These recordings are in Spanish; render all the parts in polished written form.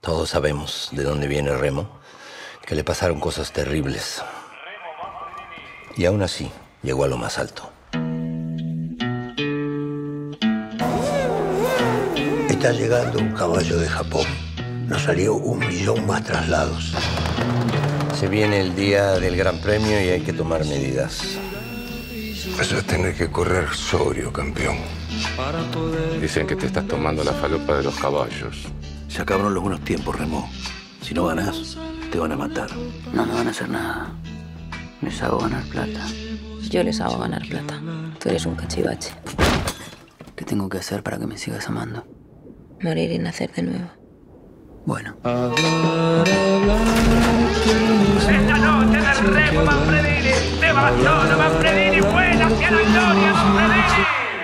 Todos sabemos de dónde viene Remo, que le pasaron cosas terribles. Y aún así, llegó a lo más alto. Está llegando un caballo de Japón. Nos salió 1 millón más traslados. Se viene el día del Gran Premio y hay que tomar medidas. Eso es tener que correr sobrio, campeón. Dicen que te estás tomando la falopa de los caballos. Se acabaron los buenos tiempos, Remo. Si no ganas, te van a matar. No me van a hacer nada. Les hago ganar plata. Yo les hago ganar plata. Tú eres un cachivache. ¿Qué tengo que hacer para que me sigas amando? Morir y nacer de nuevo. Bueno. Esta noche del Remo Manfredini, de Barcelona, Manfredini vuela hacia la gloria, Manfredini.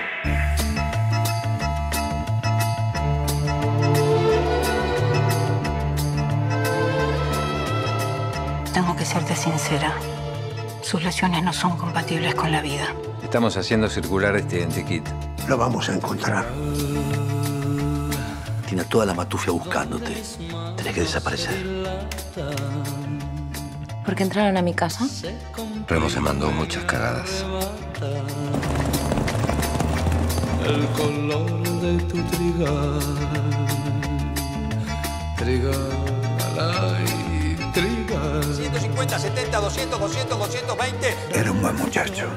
Tengo que serte sincera. Sus lesiones no son compatibles con la vida. Estamos haciendo circular este identikit. Lo vamos a encontrar. Tiene toda la matufia buscándote. Tenés que desaparecer. ¿Por qué entraron a mi casa? Remo se mandó muchas cagadas. El color de tu trigal, trigal. 150, 70, 200, 200, 220. Era un buen muchacho.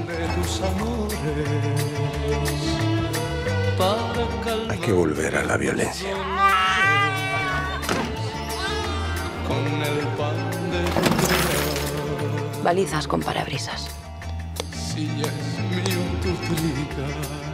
Hay que volver a la violencia. Balizas con parabrisas. Si es mío tu trigal.